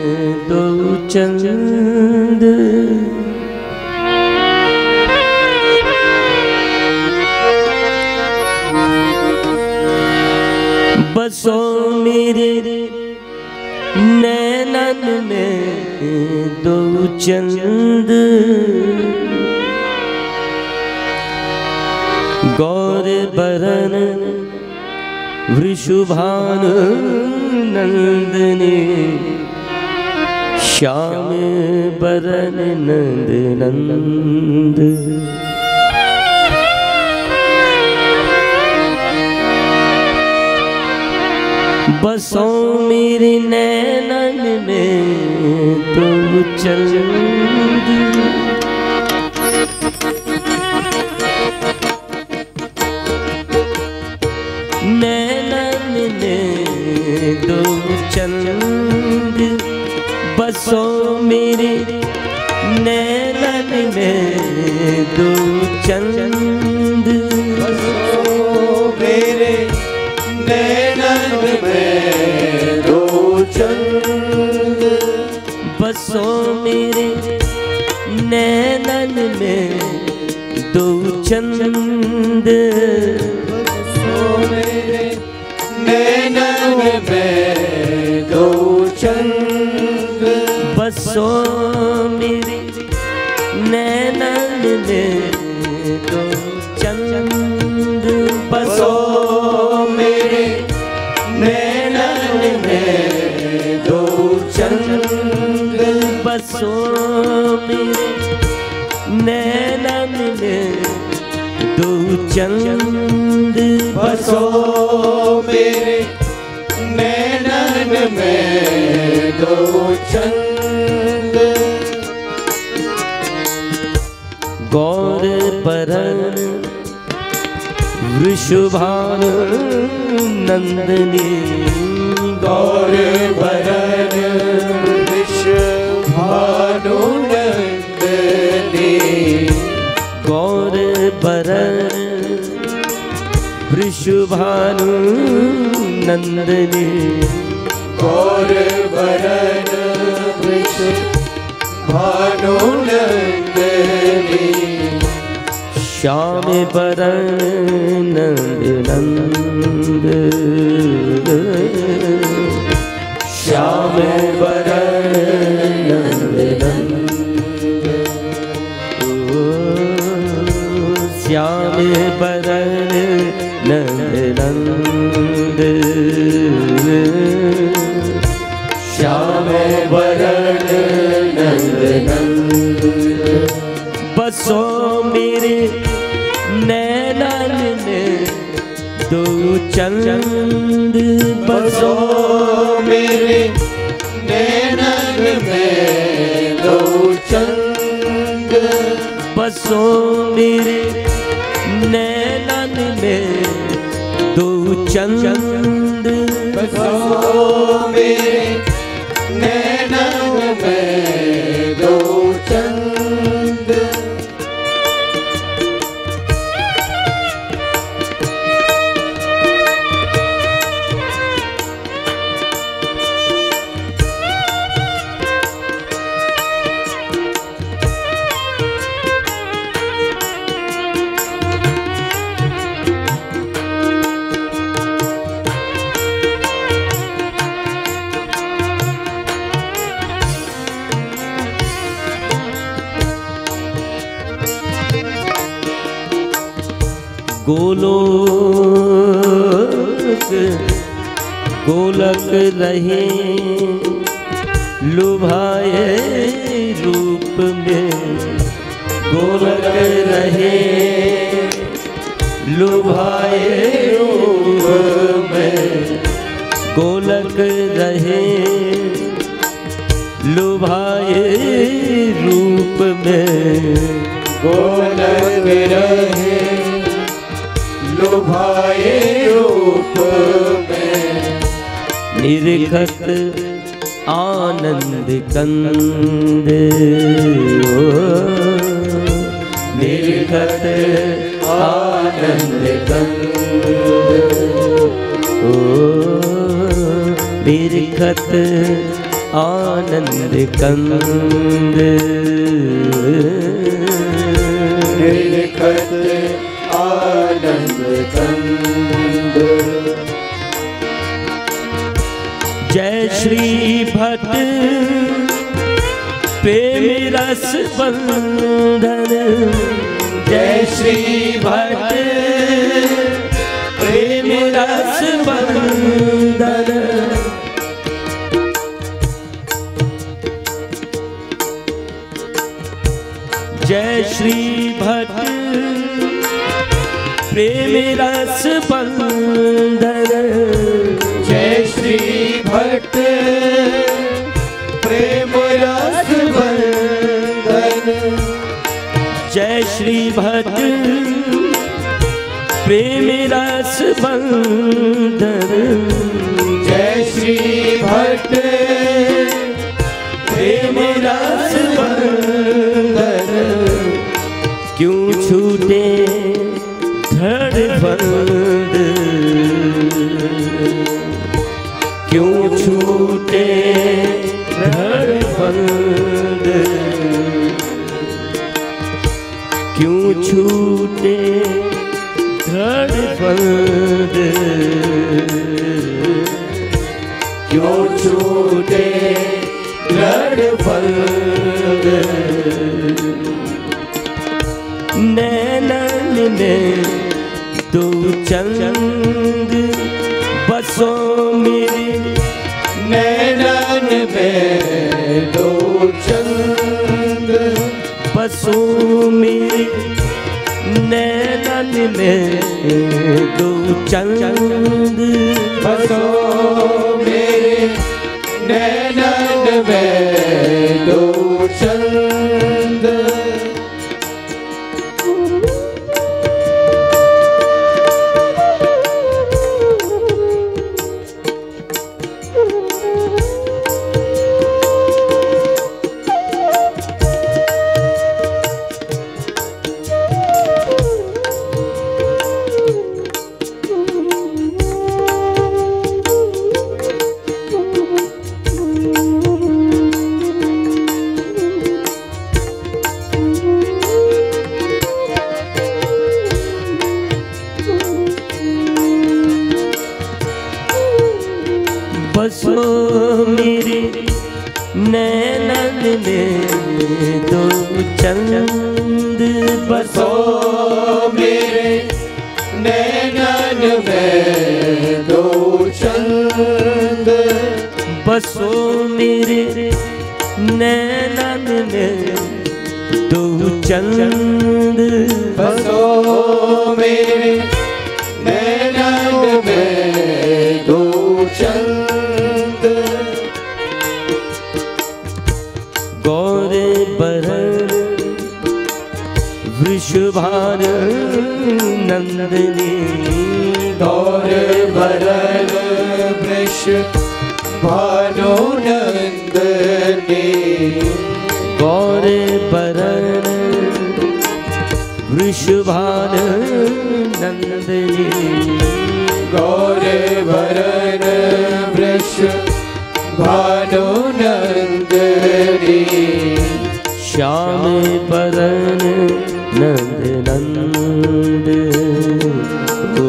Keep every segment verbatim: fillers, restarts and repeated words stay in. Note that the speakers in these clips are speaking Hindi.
दो चंद बसो मेरे नैनन में दो चंद गौर बरन वृषभान नंदने श्याम बरन नंद नंद बसो मेरे नैनन में तुम चंद नैनन में दो चंद बसो मेरे नैनन में दो चंद बसो मेरे नैनन में दो चंद बसो मेरे नैनन में दो चंद बसो मेरे नैनन में दो चंद बसो मेरे नैनन में दो चंद बसो मेरे नैनन में दो चंद बसो मेरे नैनन में दो चंद बसो मेरे नैनन में दो चंद गौर बरन वृषभान नंदनी गौर बरन वृषभानु नंदनी गौर बरन वृषभानु नंदनी गौर बरन वृषभानु नंदनी श्याम बरन नंद नंद श्याम बरन नंद नंद श्याम बरन नंद नंद श्याम बरन नंद नंद बसो मेरे नैनन में दो चंद बसो मेरे नैनन में दो चंद बसो मेरे नैनन में दो चंद बसो मेरे नैनन में दो चंद गोलोक गोलक रहे लुभाए रूप में गोलक रहे लुभाए रूप में गोलक रहे लुभाए रूप में गोलक रहे लुभाए रूप में निरखत आनंद कंद ओ निरखत आनंद कंद ओ निरखत आनंद कंद निरखत आनंद कंद। जय श्री भट्ट प्रेम रस बंधन, जय श्री भट्ट प्रेम रस बंधन। जय श्री भट्ट प्रेम रस बंधन, जय श्री भट्ट प्रेम रस बंधन। जय श्री भट्ट प्रेम रस बंधन, जय श्री भट्ट प्रेम रस बंधन। क्यों छूटे धड़ बंद, क्यों छूटे धड़ बंद, क्यों छूटे धड़ बंद, क्यों छूटे धड़ बंद। नैनन में दो चंद बसो मेरे, नैनन में दो चंद बसो मेरे, नैनन में दो चंद बसो मेरे, नैनन में दो चंद। बसो मेरे नैनन में दो चंद, बसो मेरे नैनन में दो चंद। बसो मेरे नैनन में दो चंद, बसो मेरे नैनन में दो चंद। गौर बरन वृषभान नंदनी, गौर बरन वृष भानु नंदनी। गौर बरन वृषभान नंदनी, गौर बरन वृष भानु नंदनी। श्याम बरन नंद नंद, ओ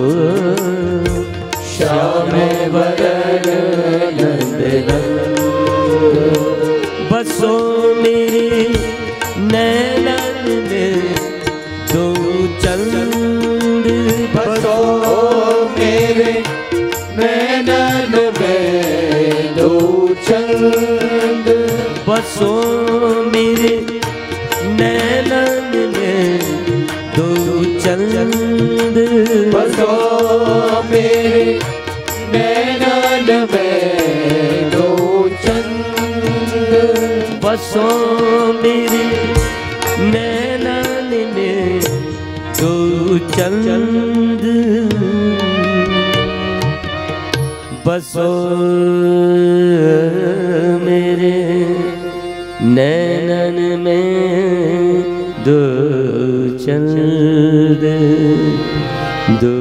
श्याम बरन नंद नंद। बसो मेरे नैनन में दो चंद, बसो मेरे नैनन में दो चंद। बसो मेरे नैनन में दो चंद, बसो मेरे नैनन में दो चंद। बसो मेरे नैनन में दो चंद। बसो मेरे नैनन में दो चंद, दो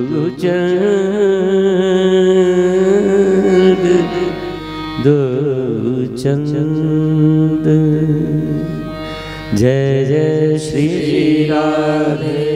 चंद, दो चंद। जय जय श्री राधे